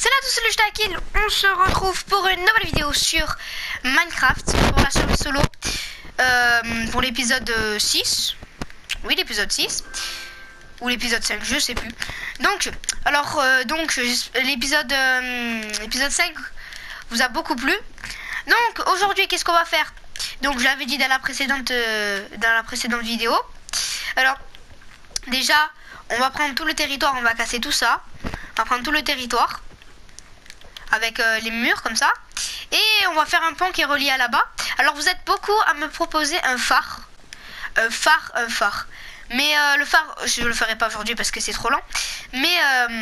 Salut à tous, c'est le Jtakil. On se retrouve pour une nouvelle vidéo sur Minecraft, pour la survie solo, pour l'épisode 6. Oui, l'épisode 6. Ou l'épisode 5, je sais plus. Donc, alors, l'épisode 5 vous a beaucoup plu. Donc, aujourd'hui, qu'est-ce qu'on va faire? Donc, je l'avais dit dans la précédente vidéo. Alors, déjà, on va prendre tout le territoire, on va casser tout ça. On va prendre tout le territoire avec les murs comme ça. Et on va faire un pont qui est relié à là-bas. Alors, vous êtes beaucoup à me proposer un phare. Un phare. Mais le phare, je le ferai pas aujourd'hui parce que c'est trop lent. Mais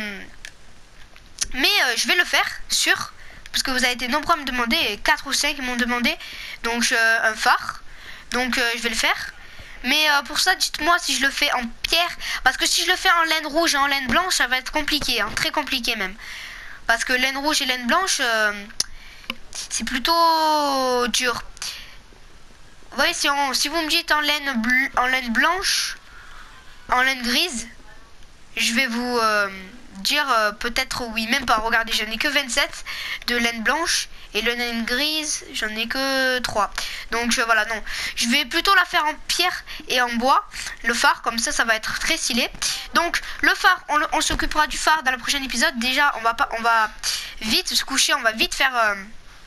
je vais le faire sûr. Parce que vous avez été nombreux à me demander. 4 ou 5 m'ont demandé. Donc, un phare. Donc, je vais le faire. Mais pour ça, dites-moi si je le fais en pierre. Parce que si je le fais en laine rouge et en laine blanche, ça va être compliqué. Hein, très compliqué même. Parce que laine rouge et laine blanche, c'est plutôt dur. Vous voyez, si vous me dites en laine blanche, en laine grise, je vais vous dire peut-être oui, même pas. Regardez, j'en ai que 27 de laine blanche. Et le laine grise, j'en ai que 3. Donc voilà, non. Je vais plutôt la faire en pierre et en bois. Le phare, comme ça va être très stylé. Donc le phare, on s'occupera du phare dans le prochain épisode. Déjà, on va vite se coucher. On va vite faire...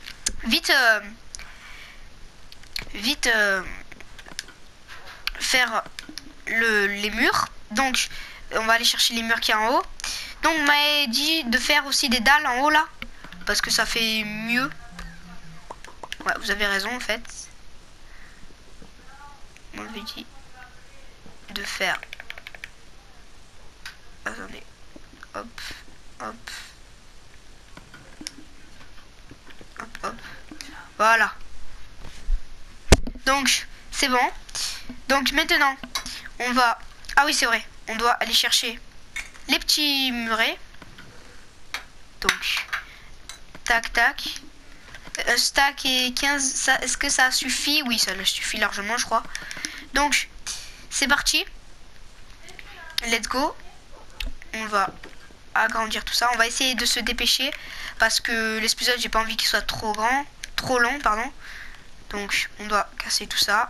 faire les murs. Donc on va aller chercher les murs qui sont en haut. Donc on m'a dit de faire aussi des dalles en haut là. Parce que ça fait mieux. Ouais, vous avez raison en fait. On m'avait dit de faire. Attendez. Hop. Voilà. Donc, c'est bon. Donc maintenant, on va... Ah oui, c'est vrai. On doit aller chercher les petits murets. Donc... Tac. Un stack et 15, est-ce que ça suffit? Oui, ça suffit largement, je crois. Donc, c'est parti. Let's go. On va agrandir tout ça. On va essayer de se dépêcher parce que l'épisode, j'ai pas envie qu'il soit trop long, pardon. Donc, on doit casser tout ça.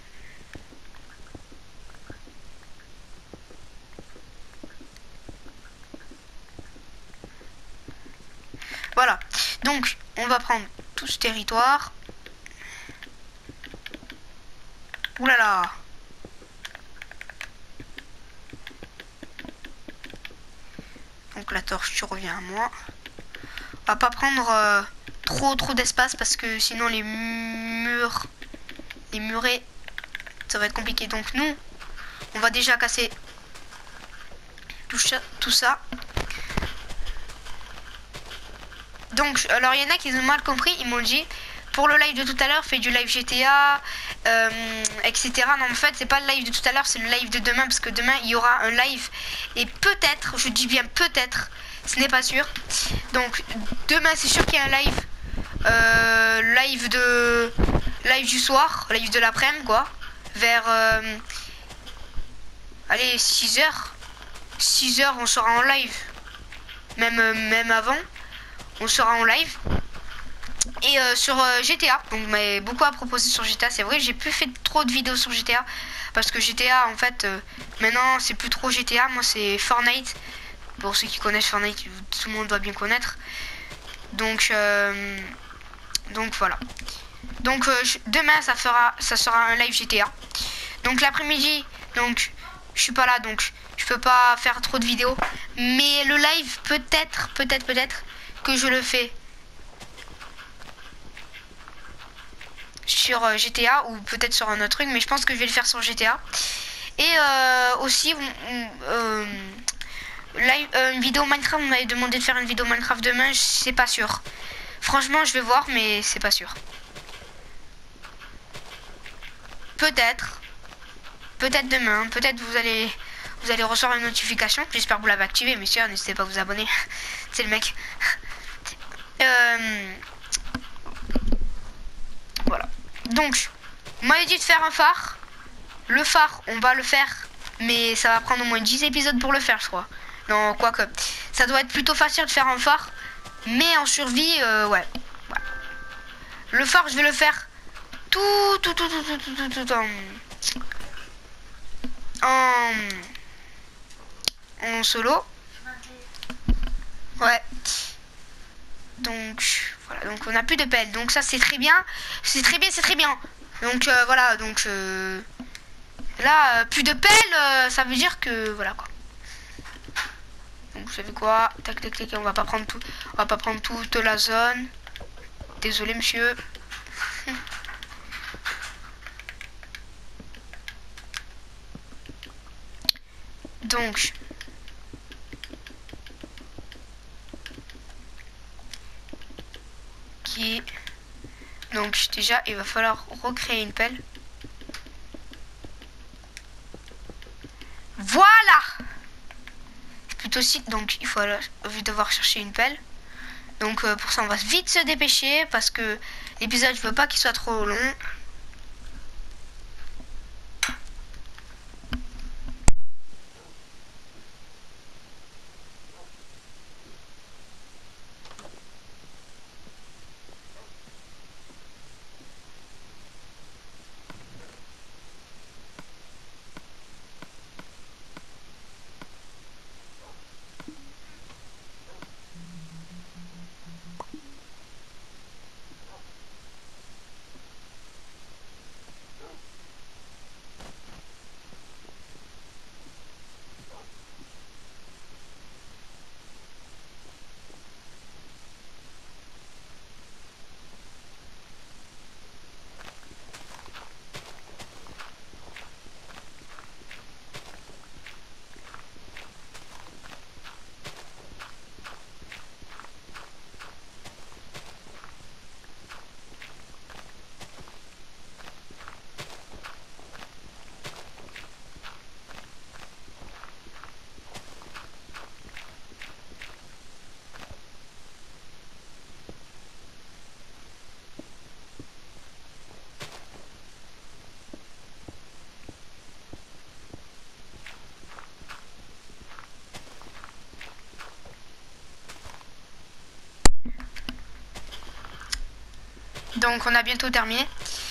Voilà. Donc, on va prendre tout ce territoire. Ouh là là. Donc la torche, tu reviens à moi. On va pas prendre trop d'espace parce que sinon les murets, ça va être compliqué. Donc nous, on va déjà casser tout ça. Donc, alors il y en a qui ont mal compris, ils m'ont dit pour le live de tout à l'heure, fais du live GTA, etc. Non, en fait, c'est pas le live de tout à l'heure, c'est le live de demain, parce que demain il y aura un live et peut-être, je dis bien peut-être, ce n'est pas sûr. Donc, demain c'est sûr qu'il y a un live, live du soir, live de l'après-midi, quoi, vers, allez, 6h, on sera en live, même avant. On sera en live. Et sur GTA. Donc mais beaucoup à proposer sur GTA. C'est vrai, j'ai plus fait trop de vidéos sur GTA. Parce que GTA en fait maintenant c'est plus trop GTA. Moi c'est Fortnite. Pour ceux qui connaissent Fortnite, tout le monde doit bien connaître. Donc voilà. Donc demain ça sera un live GTA. Donc l'après-midi, donc je suis pas là, donc je peux pas faire trop de vidéos. Mais le live peut-être que je le fais sur GTA ou peut-être sur un autre truc, mais je pense que je vais le faire sur GTA. Et aussi une vidéo Minecraft, on m'avait demandé de faire une vidéo Minecraft demain, c'est pas sûr. Franchement, je vais voir, mais c'est pas sûr. Peut-être demain, peut-être vous allez recevoir une notification. J'espère que vous l'avez activé, messieurs, n'hésitez pas à vous abonner. C'est le mec. Voilà. Donc, on m'avait dit de faire un phare. Le phare, on va le faire. Mais ça va prendre au moins 10 épisodes pour le faire, je crois. Non, quoique. Ça doit être plutôt facile de faire un phare. Mais en survie, ouais. Voilà. Le phare, je vais le faire tout en solo. Ouais. Donc voilà, donc on n'a plus de pelle. Donc ça c'est très bien. C'est très bien, c'est très bien. Donc voilà, donc là plus de pelle, ça veut dire que voilà quoi. Donc vous savez quoi? Tac tac tac, on va pas prendre tout. On va pas prendre toute la zone. Désolé monsieur. Donc qui donc déjà il va falloir recréer une pelle. Voilà. Plutôt si donc il faut devoir chercher une pelle. Donc pour ça on va vite se dépêcher parce que l'épisode je veux pas qu'il soit trop long. Donc on a bientôt terminé.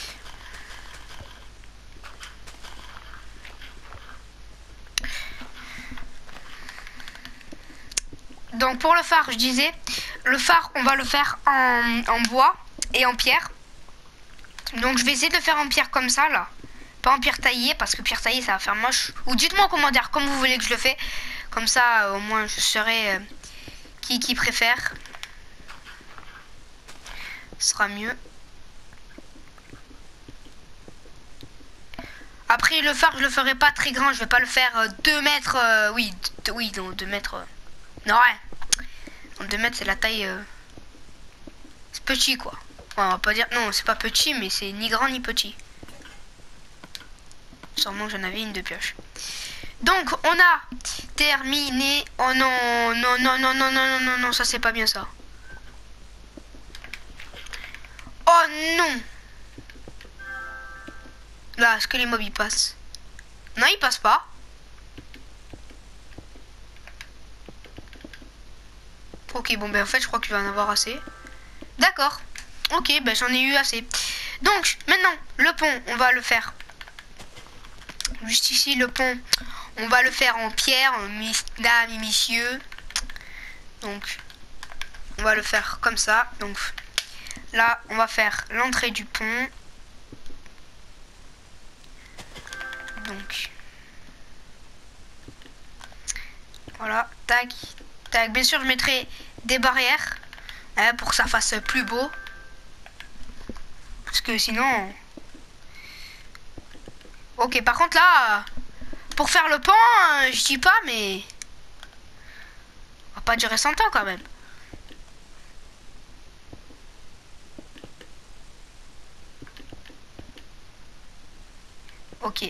Donc pour le phare, je disais, le phare on va le faire en bois et en pierre. Donc je vais essayer de le faire en pierre comme ça là. Pas en pierre taillée parce que pierre taillée ça va faire moche. Ou dites-moi en commentaire comme vous voulez que je le fais. Comme ça au moins je saurai qui préfère. Ce sera mieux. Après le phare je le ferai pas très grand. Je vais pas le faire 2 mètres. Oui, donc 2 mètres. Non ouais. 2 mètres c'est la taille. C'est petit quoi. Ouais, on va pas dire. Non c'est pas petit mais c'est ni grand ni petit. Sûrement que j'en avais une de pioche. Donc on a terminé. Oh non, non, non, non, non, non, non, non, non, ça c'est pas bien ça. Oh non. Là, est-ce que les mobs ils passent? Non, ils passent pas. Ok, bon ben en fait je crois que je vais en avoir assez. D'accord. Ok, ben j'en ai eu assez. Donc maintenant, le pont, on va le faire. Juste ici, le pont, on va le faire en pierre, mesdames et messieurs. Donc, on va le faire comme ça. Donc, là, on va faire l'entrée du pont. Donc, voilà, tac, tac. Bien sûr, je mettrai des barrières pour que ça fasse plus beau. Parce que sinon... Ok, par contre là, pour faire le pont, je dis pas, mais... On va pas durer 100 ans quand même. Ok.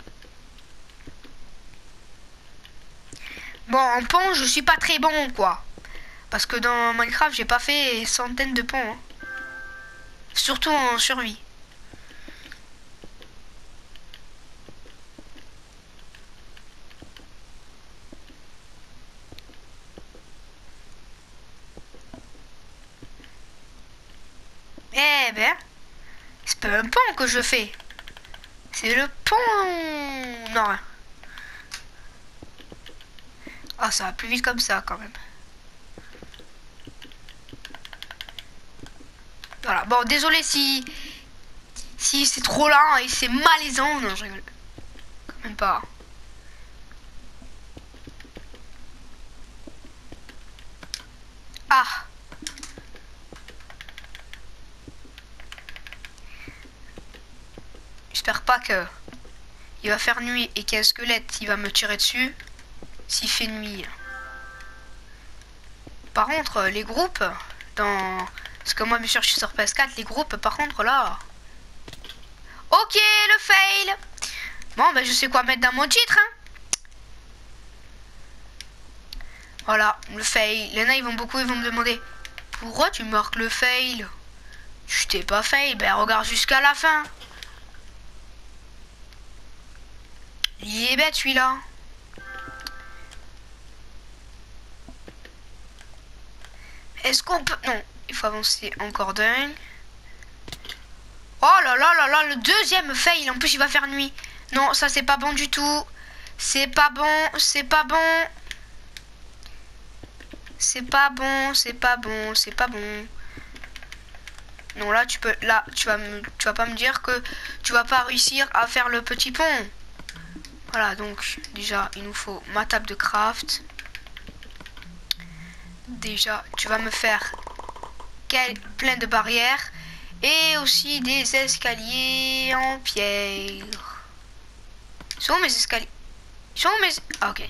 Bon, en pont, je suis pas très bon, quoi. Parce que dans Minecraft, j'ai pas fait centaines de ponts. Hein. Surtout en survie. ben, c'est pas un pont que je fais. C'est le pont. Non. Ah, ça va plus vite comme ça quand même. Voilà. Bon, désolé si c'est trop lent et c'est malaisant. Non, je rigole. Quand même pas. Ah. J'espère pas que il va faire nuit et qu'il y a un squelette, il va me tirer dessus s'il fait nuit. Par contre, les groupes, parce que moi, bien sûr, je suis sur PS4, les groupes, par contre, là... Ok, le fail. Bon, ben, je sais quoi mettre dans mon titre, hein. Voilà, le fail. Les nains, ils vont me demander, pourquoi tu marques le fail? Je t'ai pas fail, ben, regarde jusqu'à la fin. Il est bête, celui-là. Est-ce qu'on peut... Non, il faut avancer encore d'un. Oh là là là là, le deuxième fail. En plus, il va faire nuit. Non, ça, c'est pas bon du tout. C'est pas bon, c'est pas bon. C'est pas bon, c'est pas bon, c'est pas bon. Non, là, tu peux... Là, tu vas pas me dire que tu vas pas réussir à faire le petit pont. Voilà, donc, déjà, il nous faut ma table de craft. Déjà, tu vas me faire plein de barrières et aussi des escaliers en pierre. Ils sont où mes escaliers? Ils sont où mes... Ah, ok.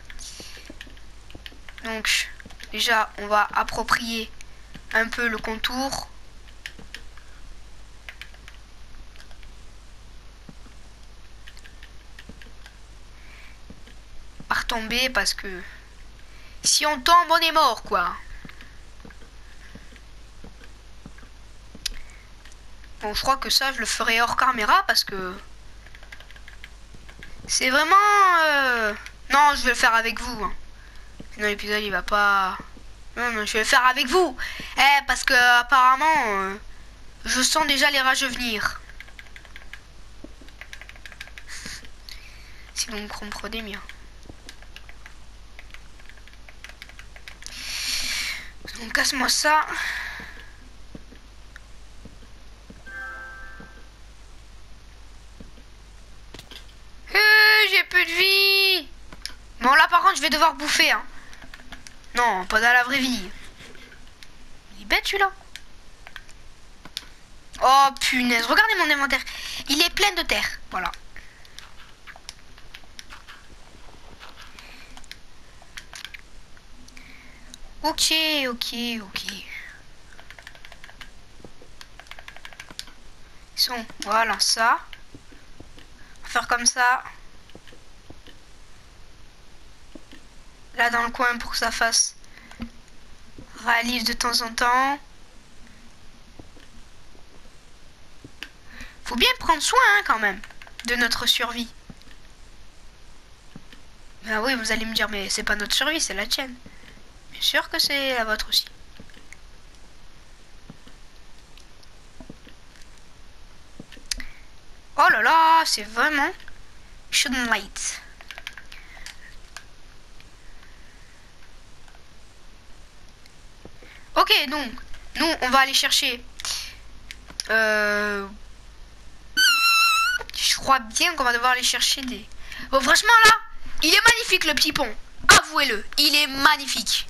Donc, déjà, on va approprier un peu le contour. À retomber parce que si on tombe, on est mort, quoi. Bon, je crois que ça, je le ferai hors caméra parce que c'est vraiment... Non, je vais le faire avec vous. Hein. Sinon, l'épisode, il va pas... Non, non, je vais le faire avec vous. Parce que apparemment, je sens déjà les rageux venir. Sinon, vous comprenez bien. Donc, casse-moi ça. J'ai plus de vie. Bon, là, par contre, je vais devoir bouffer. Hein. Non, pas dans la vraie vie. Il est bête, celui-là. Oh, punaise. Regardez mon inventaire. Il est plein de terre. Voilà. Ok, ok, ok. Ils sont... Voilà, ça. On va faire comme ça. Là, dans le coin, pour que ça fasse réalise de temps en temps. Faut bien prendre soin, hein, quand même, de notre survie. Ben oui, vous allez me dire, mais c'est pas notre survie, c'est la tienne. Bien sûr que c'est la vôtre aussi. Oh là là, c'est vraiment... Shouldn't light. Ok, donc, nous, on va aller chercher... Je crois bien qu'on va devoir aller chercher des... Bon, franchement, là, il est magnifique, le petit pont. Avouez-le, il est magnifique.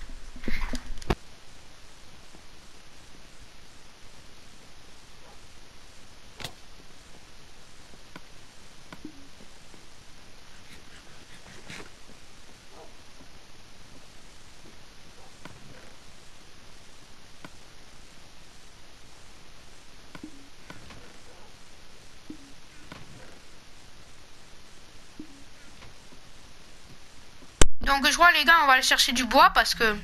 Donc je vois les gars, on va aller chercher du bois parce que...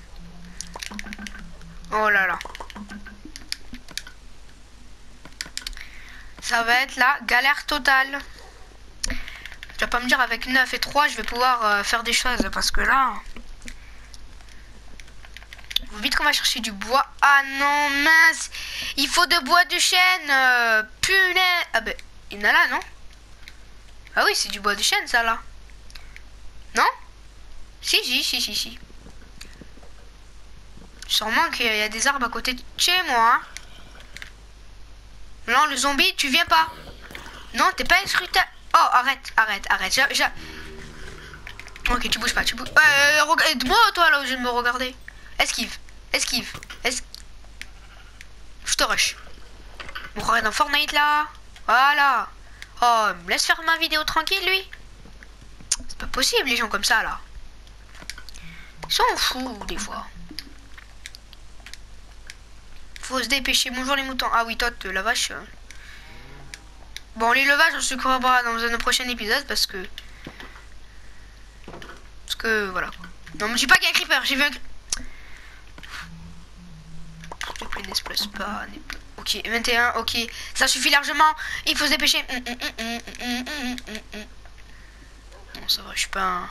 Oh là là. Ça va être la galère totale. Tu vas pas me dire avec 9 et 3 je vais pouvoir faire des choses parce que là... Faut vite qu'on va chercher du bois. Ah non, mince. Il faut de bois de chêne. Punaise. Ah ben, il y en a là, non? Ah oui, c'est du bois de chêne, ça, là. Non? Si. Sûrement qu'il y a des arbres à côté de chez moi. Hein. Non, le zombie, tu viens pas. Non, t'es pas inscrutable. Oh, arrête. Ok, tu bouges pas, Aide-moi, toi, là où je viens de me regarder. Esquive. Je te rush. On croirait dans Fortnite, là. Voilà. Oh, me laisse faire ma vidéo tranquille, lui. C'est pas possible, les gens comme ça, là. Ils s'en foutent, des fois. Faut se dépêcher. Bonjour, les moutons. Ah oui, toi, la vache. Bon, les levages, on se croira dans un prochain épisode, parce que, voilà. Non, mais j'ai pas qu'il y a un creeper, j'ai vu un... S'il te plaît, n'explose pas. Ok, 21, ok. Ça suffit largement. Il faut se dépêcher. Non, ça va, je suis pas un...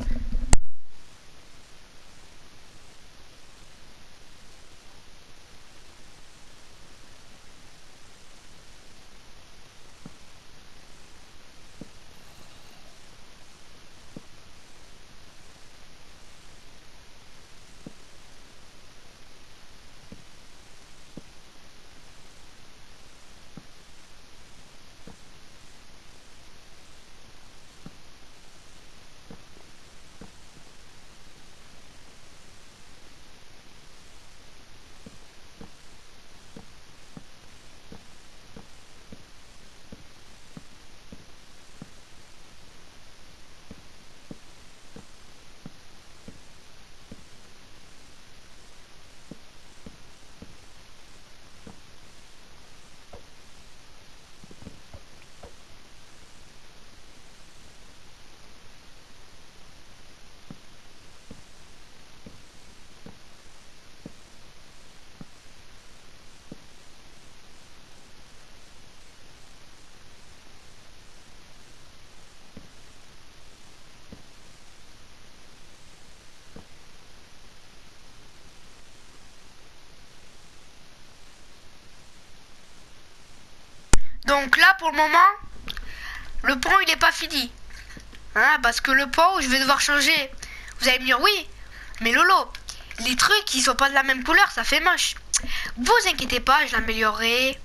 Donc là, pour le moment, le pont, il est pas fini. Hein, parce que le pont, je vais devoir changer. Vous allez me dire, oui, mais Lolo, les trucs qui sont pas de la même couleur, ça fait moche. Vous inquiétez pas, je l'améliorerai.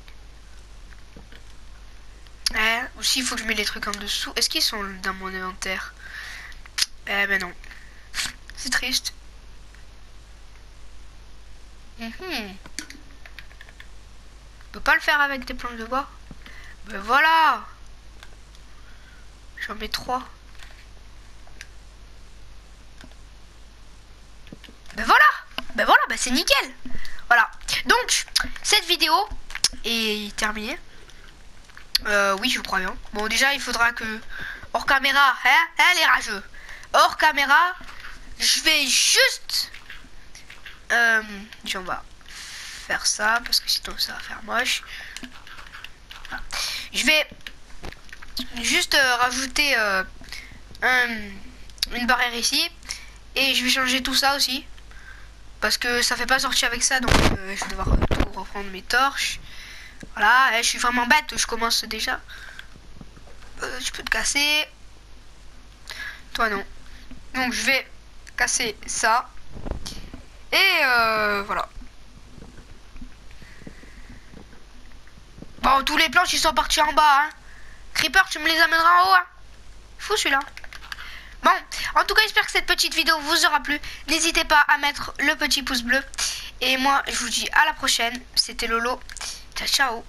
Aussi, il faut que je mette les trucs en dessous. Est-ce qu'ils sont dans mon inventaire? Ben non. C'est triste. On peut pas le faire avec des planches de bois. Ben voilà. J'en mets 3. Ben voilà, c'est nickel. Voilà. Donc, cette vidéo est terminée. Oui, je crois bien. Bon, déjà, il faudra que... Hors caméra, les rageux. Hors caméra, je vais juste... on va faire ça, parce que sinon, ça va faire moche. Voilà. Je vais juste rajouter une barrière ici. Et je vais changer tout ça aussi. Parce que ça fait pas sortir avec ça. Donc je vais devoir tout reprendre mes torches. Voilà, je suis vraiment bête. Je commence déjà. Je peux te casser. Toi non. Donc je vais casser ça. Et voilà. Bon, tous les planches ils sont partis en bas. Hein. Creeper, tu me les amèneras en haut. Hein. Fou celui-là. Bon, en tout cas, j'espère que cette petite vidéo vous aura plu. N'hésitez pas à mettre le petit pouce bleu. Et moi, je vous dis à la prochaine. C'était Lolo. Ciao, ciao.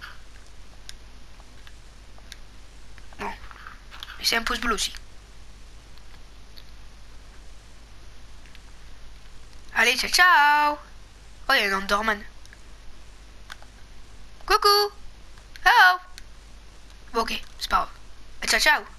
Bon, c'est un pouce bleu aussi. Allez, ciao, ciao. Oh, il y a un Enderman. Coucou. Oh. Bon, ok, c'est pas grave. Ciao, ciao.